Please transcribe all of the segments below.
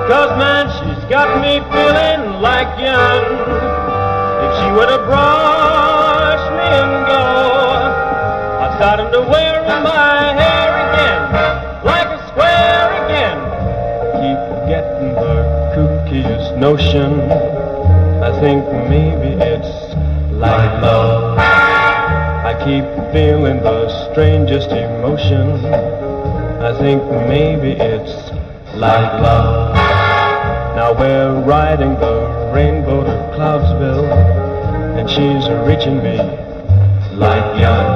'Cause man, she's got me feeling like young. If she were to brush me and go, I'd start to wear my hair again, like a square again. I keep getting the kookiest notion. I think maybe it's like love. I keep feeling the strangest emotion. I think maybe it's like love. Now we're riding the rainbow to Cloudsville, and she's reaching me like young.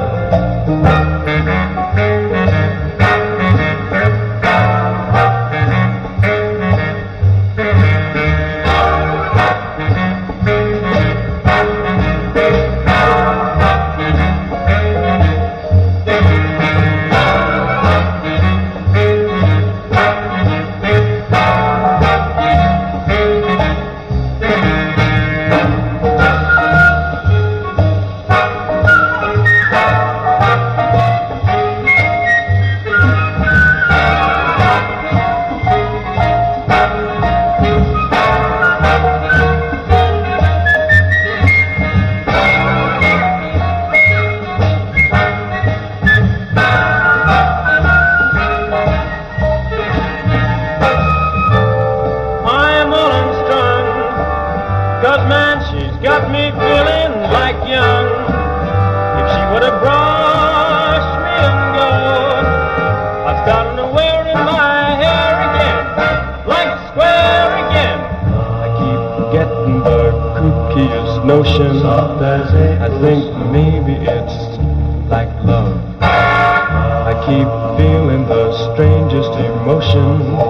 Cause man, she's got me feeling like young. If she were to brush me and go, I'd start to wearing my hair again, like a square again. I keep getting the kookiest notion. I think maybe it's like love. I keep feeling the strangest emotion.